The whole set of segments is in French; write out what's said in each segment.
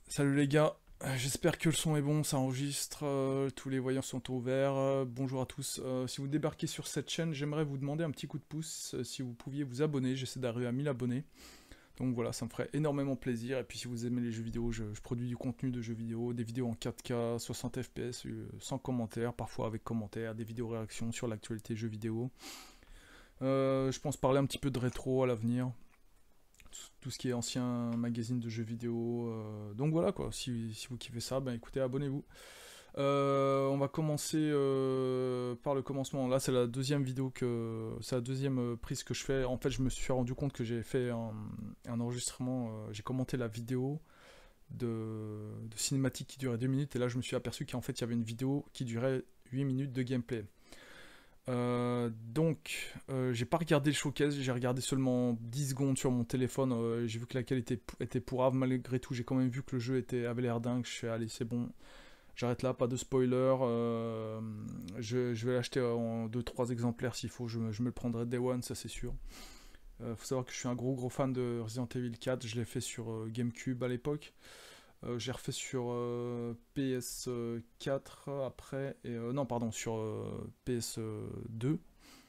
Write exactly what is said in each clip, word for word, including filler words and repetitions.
Salut les gars, euh, j'espère que le son est bon, ça enregistre, euh, tous les voyants sont au vert, euh, bonjour à tous. Euh, si vous débarquez sur cette chaîne, j'aimerais vous demander un petit coup de pouce, euh, si vous pouviez vous abonner, j'essaie d'arriver à mille abonnés. Donc voilà, ça me ferait énormément plaisir, et puis si vous aimez les jeux vidéo, je, je produis du contenu de jeux vidéo, des vidéos en quatre K, soixante F P S, euh, sans commentaires, parfois avec commentaires, des vidéos réactions sur l'actualité jeux vidéo. Euh, je pense parler un petit peu de rétro à l'avenir. Tout ce qui est ancien magazine de jeux vidéo. Euh, donc voilà quoi, si, si vous kiffez ça, ben écoutez, abonnez-vous. Euh, on va commencer euh, par le commencement. Là, c'est la deuxième vidéo que. C'est la deuxième euh, prise que je fais. En fait, je me suis rendu compte que j'ai fait un, un enregistrement. Euh, j'ai commenté la vidéo de, de cinématique qui durait deux minutes. Et là, je me suis aperçu qu'en fait, il y avait une vidéo qui durait huit minutes de gameplay. Euh, donc, euh, j'ai pas regardé le showcase, j'ai regardé seulement dix secondes sur mon téléphone, euh, j'ai vu que la qualité était pourrave, malgré tout j'ai quand même vu que le jeu était, avait l'air dingue, je suis allé c'est bon, j'arrête là, pas de spoiler, euh, je, je vais l'acheter en deux trois exemplaires s'il faut, je me, je me le prendrai Day One, ça c'est sûr. Euh, faut savoir que je suis un gros gros fan de Resident Evil quatre, je l'ai fait sur euh, GameCube à l'époque. Euh, j'ai refait sur euh, P S quatre après, et, euh, non pardon, sur euh, P S deux.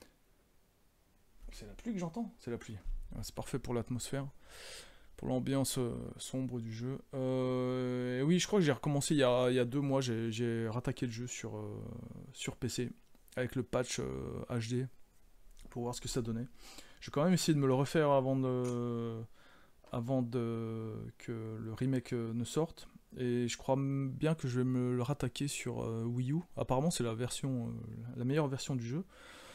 C'est la pluie que j'entends? C'est la pluie. Ouais, c'est parfait pour l'atmosphère, pour l'ambiance euh, sombre du jeu. Euh, et oui, je crois que j'ai recommencé il y a, il y a deux mois, j'ai rattaqué le jeu sur, euh, sur P C, avec le patch euh, H D, pour voir ce que ça donnait. Je vais quand même essayer de me le refaire avant de... avant de, que le remake euh, ne sorte. Et je crois bien que je vais me le rattaquer sur euh, Wii U. Apparemment c'est la version, euh, la meilleure version du jeu.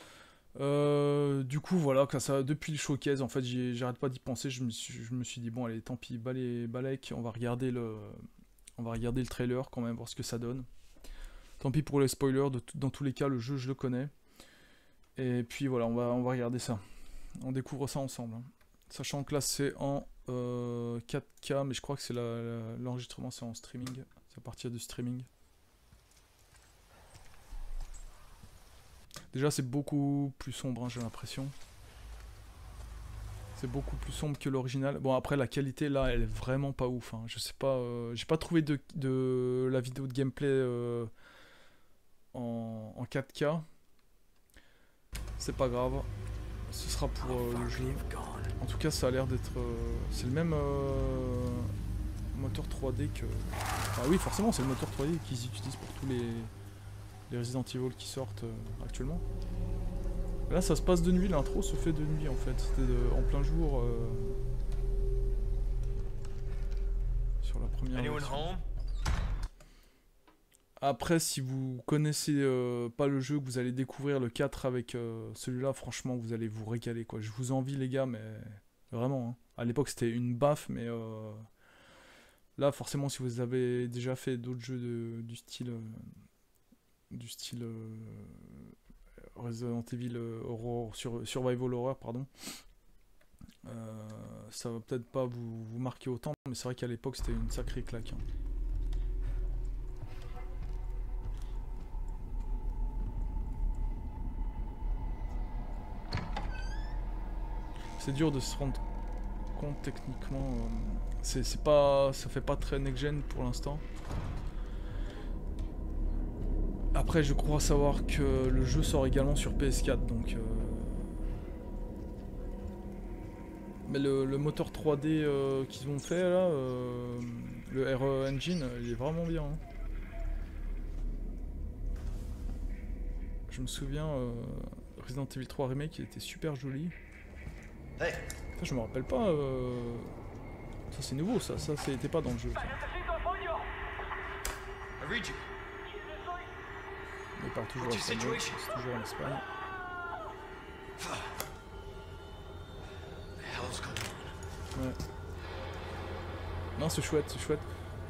Euh, du coup voilà, ça, depuis le showcase en fait j'arrête pas d'y penser, je me, suis, je me suis dit bon allez tant pis, balai, balek, on va regarder le on va regarder le trailer quand même, voir ce que ça donne. Tant pis pour les spoilers, de dans tous les cas le jeu je le connais. Et puis voilà, on va, on va regarder ça. On découvre ça ensemble. Hein. Sachant que là c'est en euh, quatre K, mais je crois que c'est l'enregistrement la, c'est en streaming, c'est à partir du streaming. Déjà c'est beaucoup plus sombre, hein, j'ai l'impression. C'est beaucoup plus sombre que l'original. Bon après la qualité là elle est vraiment pas ouf. Hein. Je sais pas, euh, j'ai pas trouvé de, de la vidéo de gameplay euh, en, en quatre K. C'est pas grave. Ce sera pour euh, le jeu. En tout cas, ça a l'air d'être... Euh, c'est le même euh, moteur trois D que... Ah oui, forcément, c'est le moteur trois D qu'ils utilisent pour tous les, les Resident Evil qui sortent euh, actuellement. Et là, ça se passe de nuit, l'intro se fait de nuit en fait. C'était en plein jour euh, sur la première version. Après, si vous connaissez euh, pas le jeu, que vous allez découvrir le quatre avec euh, celui-là, franchement, vous allez vous régaler, quoi. Je vous envie, les gars, mais vraiment. Hein. À l'époque, c'était une baffe, mais euh... là, forcément, si vous avez déjà fait d'autres jeux de, du style, euh, du style euh, Resident Evil euh, Horror, sur, Survival Horror, pardon, euh, ça va peut-être pas vous, vous marquer autant, mais c'est vrai qu'à l'époque, c'était une sacrée claque. Hein. C'est dur de se rendre compte techniquement, euh, c'est pas, ça fait pas très next-gen pour l'instant. Après je crois savoir que le jeu sort également sur P S quatre donc... Euh... Mais le, le moteur trois D euh, qu'ils ont fait là, euh, le R E Engine, il est vraiment bien. Hein. Je me souviens, euh, Resident Evil trois Remake il était super joli. Hey. Ça, je me rappelle pas. Euh... Ça c'est nouveau, ça. Ça c'était pas dans le jeu. Ça. Mais il parle toujours espagnol. C'est toujours en Espagne. Ouais. Non, c'est chouette, c'est chouette.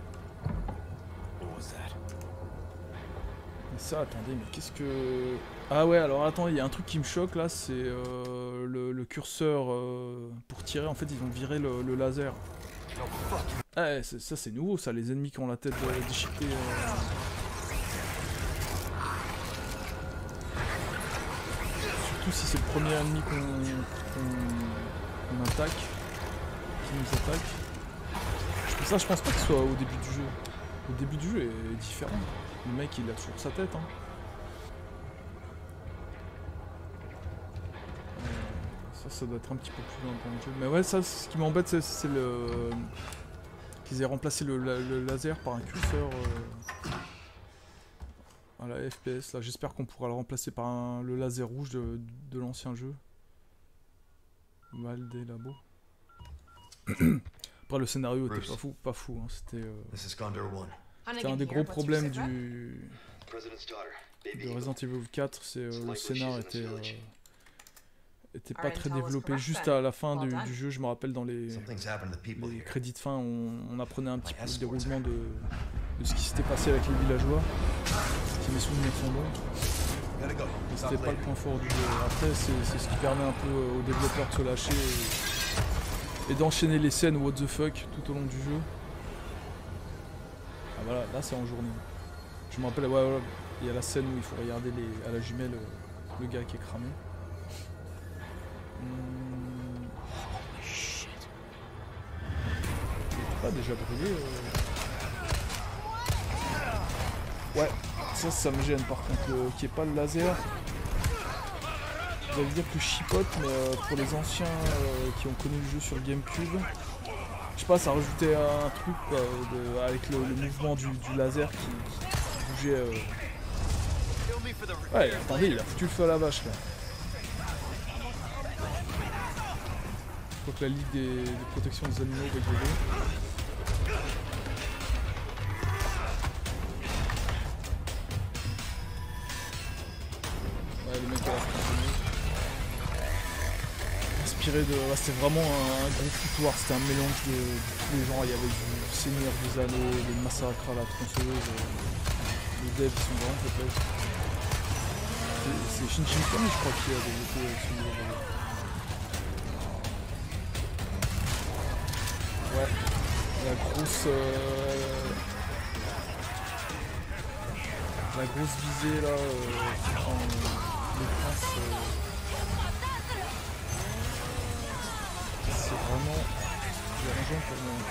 Mais ça, attendez, mais qu'est-ce que... Ah ouais, alors attends, il y a un truc qui me choque là, c'est euh, le, le curseur euh, pour tirer. En fait, ils ont viré le, le laser. Ah, ça c'est nouveau, ça, les ennemis qui ont la tête euh, déchiquetée. Euh... Surtout si c'est le premier ennemi qu'on qu qu attaque, qui nous attaque. Je trouve Ça, je pense pas que ce soit au début du jeu. Le début du jeu est différent. Le mec, il a toujours sa tête. Hein. Euh, ça, ça doit être un petit peu plus loin dans le jeu. Mais ouais, ça, ce qui m'embête, c'est le... qu'ils aient remplacé le, la, le laser par un curseur euh... à la F P S. Là, j'espère qu'on pourra le remplacer par un... le laser rouge de, de l'ancien jeu. Mal des labos. Après, le scénario était pas fou, pas fou. Hein. C'était euh... un des gros problèmes du de Resident Evil quatre, c'est euh, le scénar était euh... était pas très développé. Juste à la fin du, du jeu, je me rappelle dans les, les crédits de fin, on, on apprenait un petit peu le déroulement de, de ce qui s'était passé avec les villageois. Si mes souvenirs sont bons. C'était pas le point fort du jeu. Après, c'est ce qui permet un peu aux développeurs de se lâcher et, et d'enchaîner les scènes what the fuck tout au long du jeu. Ah voilà, là c'est en journée. Je me rappelle, ouais, ouais, il y a la scène où il faut regarder les, à la jumelle euh, le gars qui est cramé. Hum... Il pas déjà brûlé euh... Ouais, ça, ça me gêne par contre, euh, qu'il n'y ait pas le laser. J'allais dire que je chipote, mais euh, pour les anciens euh, qui ont connu le jeu sur GameCube, je sais pas, ça rajoutait un truc quoi, de, avec le, le mouvement du, du laser qui, qui bougeait. Euh... Ouais, attendez, il a foutu le feu à la vache là. Je crois que la Ligue des, des protections des animaux va gueuler. Ouais, le mec a l'air inspiré de... Ouais, c'était vraiment un, un gros foutoir, c'était un mélange de, de tous les genres. Il y avait du Seigneur des Anneaux, le Massacre à la tronçonneuse, euh, les devs sont vraiment peut-être. C'est Shin Shin Mikami, je crois, qui a développé ce niveau de... Ouais, la grosse... Euh... La grosse visée là, euh, en... le prince... Euh... C'est vraiment dérangeant pour moi.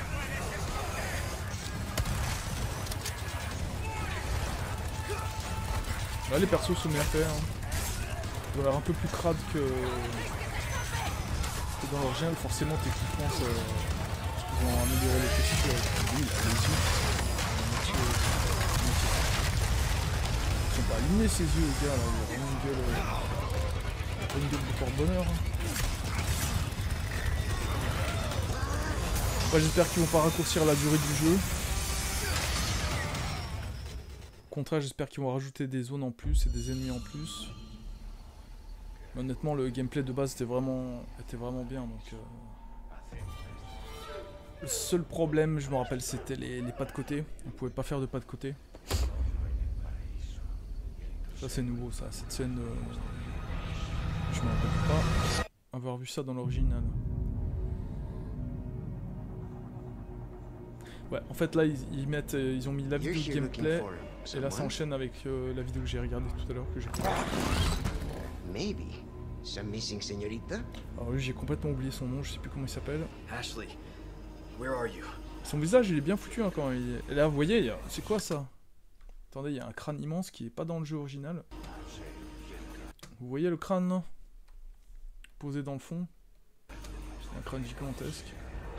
Là les persos sont bien faits, hein. Ils ont l'air un peu plus crades que, que dans l'original, forcément techniquement ça... ils ont amélioré les textures avec lui, les yeux. Ils sont pas alignés ces yeux les gars là, il y a vraiment une gueule, euh... une gueule de porte-bonheur. Hein. Ouais, j'espère qu'ils vont pas raccourcir la durée du jeu. Au contraire, j'espère qu'ils vont rajouter des zones en plus et des ennemis en plus. Mais honnêtement, le gameplay de base était vraiment, était vraiment bien. Donc, euh... le seul problème, je me rappelle, c'était les, les pas de côté. On pouvait pas faire de pas de côté. Ça, c'est nouveau, ça. Cette scène, euh... je me rappelle pas avoir vu ça dans l'original. Ouais, en fait là ils, ils mettent, euh, ils ont mis la vidéo de gameplay et là ça enchaîne avec euh, la vidéo que j'ai regardée tout à l'heure que j'ai. Alors lui j'ai complètement oublié son nom, je sais plus comment il s'appelle. Ashley, where are you? Son visage il est bien foutu hein, quand il. Et là vous voyez, c'est quoi ça? Attendez, il y a un crâne immense qui est pas dans le jeu original. Vous voyez le crâne là? Posé dans le fond. C'est un crâne gigantesque.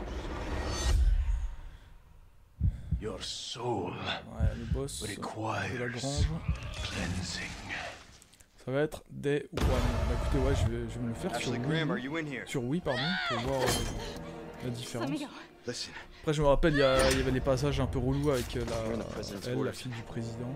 Your soul ouais, le boss de la grange. Ça va être Day One. Bah écoutez, ouais, je vais, je vais me le faire sur Wii, sur Wii pardon, pour voir euh, la différence. Après, je me rappelle, il y, a, il y avait les passages un peu relous avec la, elle, la fille du président.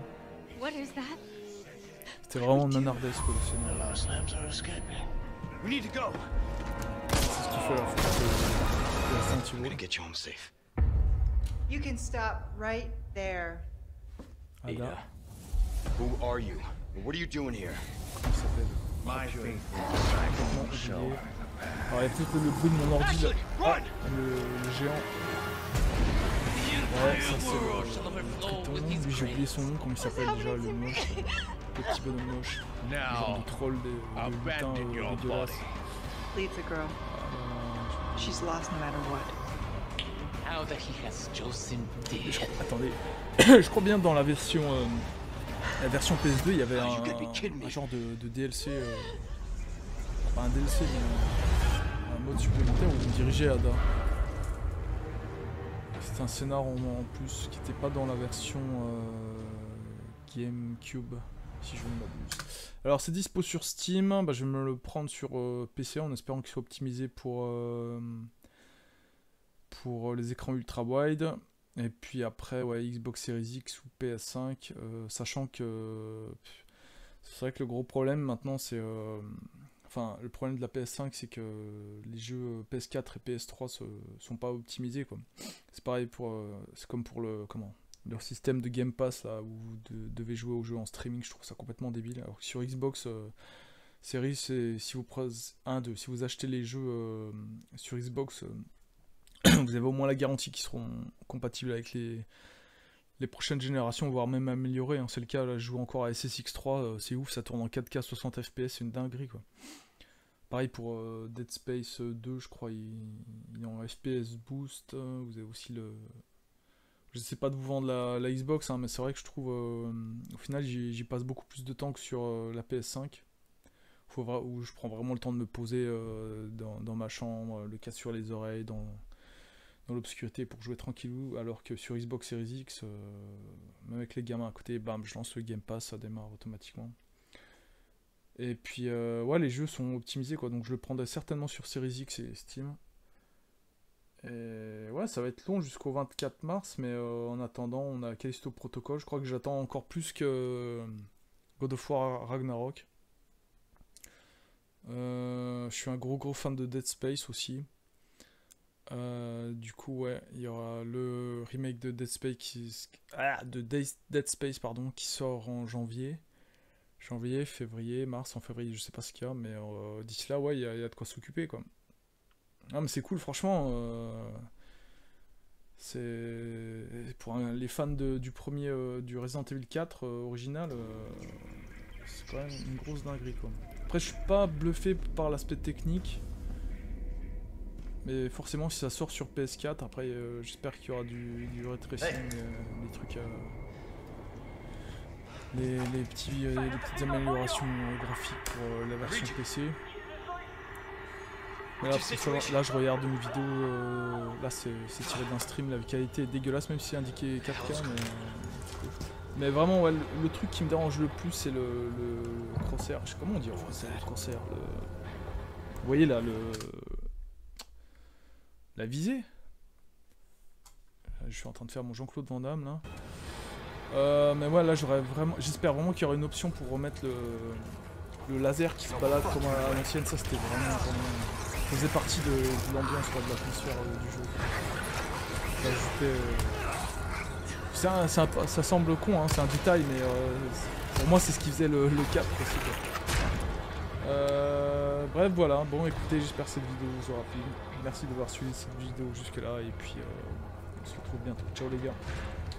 C'était vraiment nanardesque le scénario. C'est ce qu'il fait la force de Resident Evil. You can stop right there. Ada. Who are you? What are you doing here? Comment ça s'appelle? My faith. Alors il y a peut-être le bruit de mon ordi là. Ah, le, le géant. Ouais, ça c'est le triton. Lui j'ai oublié son nom, comment il s'appelle déjà, le moche. Le petit bonhomme moche. Le genre de troll des lutins euh, dégueulasses. Leave the girl. She's lost no matter what. Je, attendez, je crois bien dans la version euh, la version P S deux, il y avait un, un genre de, de D L C, euh, pas un D L C, mais un, un mode supplémentaire où on dirigeait Ada. C'était un scénar en, en plus qui n'était pas dans la version euh, GameCube, si je ne m'abuse. Alors c'est dispo sur Steam, bah, je vais me le prendre sur euh, P C en espérant qu'il soit optimisé pour, euh, pour les écrans ultra wide. Et puis après, ouais, Xbox Series X ou P S cinq, euh, sachant que c'est vrai que le gros problème maintenant c'est... Euh, enfin, le problème de la P S cinq c'est que les jeux P S quatre et P S trois se, sont pas optimisés, quoi. C'est pareil pour... Euh, c'est comme pour le... comment leur système de Game Pass là, où vous de, devez jouer aux jeux en streaming, je trouve ça complètement débile. Alors que sur Xbox euh, Series, si vous prenez un, deux, si vous achetez les jeux euh, sur Xbox... Euh, vous avez au moins la garantie qu'ils seront compatibles avec les, les prochaines générations, voire même améliorés. Hein. C'est le cas, là, je joue encore à S S X trois, euh, c'est ouf, ça tourne en quatre K soixante F P S, c'est une dinguerie, quoi. Pareil pour euh, Dead Space deux, je crois, il, il est en F P S boost. Euh, vous avez aussi le... Je sais pas de vous vendre la, la Xbox, hein, mais c'est vrai que je trouve, euh, au final, j'y passe beaucoup plus de temps que sur euh, la P S cinq. Faut vra où je prends vraiment le temps de me poser euh, dans, dans ma chambre, le casque sur les oreilles, dans... dans l'obscurité pour jouer tranquillou, alors que sur Xbox Series X, euh, même avec les gamins à côté, bam, je lance le Game Pass, ça démarre automatiquement. Et puis, euh, ouais, les jeux sont optimisés, quoi, donc je le prendrai certainement sur Series X et Steam. Et ouais, ça va être long jusqu'au vingt-quatre mars, mais euh, en attendant, on a Callisto Protocol, je crois que j'attends encore plus que God of War Ragnarok. Euh, je suis un gros gros fan de Dead Space aussi. Euh, du coup, ouais, il y aura le remake de Dead Space qui, ah, de Dead Space pardon, qui sort en janvier. Janvier, février, mars, en février, je sais pas ce qu'il y a, mais euh, d'ici là, ouais, il y, y a de quoi s'occuper, quoi. Ah, mais c'est cool, franchement. Euh, c'est pour un, les fans de, du premier, euh, du Resident Evil quatre euh, original, euh, c'est quand même une grosse dinguerie, quoi. Après, je suis pas bluffé par l'aspect technique. Mais forcément, si ça sort sur P S quatre, après, euh, j'espère qu'il y aura du, du ray tracing, euh, des trucs, euh, les, les, petits, euh, les petites améliorations euh, graphiques pour euh, la version P C. Mais là, savoir, là, je regarde une vidéo, euh, là, c'est tiré d'un stream, la qualité est dégueulasse, même si c'est indiqué quatre K. Mais, euh, mais vraiment, ouais, le, le truc qui me dérange le plus, c'est le, le crosshair. Je sais comment on dit en français, le crosshair. Le... Vous voyez là, le... La visée. Je suis en train de faire mon Jean-Claude Van Damme là. Euh, mais ouais, là j'aurais vraiment, j'espère vraiment qu'il y aura une option pour remettre le, le laser qui se balade comme à l'ancienne. Ça c'était vraiment, vraiment, ça faisait partie de, de l'ambiance, de l'atmosphère euh, du jeu. Ça, un, un, ça semble con, hein, c'est un détail, mais euh, pour moi c'est ce qui faisait le, le cap aussi, quoi. Euh, bref, voilà. Bon, écoutez, j'espère que cette vidéo vous aura plu. Merci d'avoir suivi cette vidéo jusque là et puis euh, on se retrouve bientôt. Ciao les gars.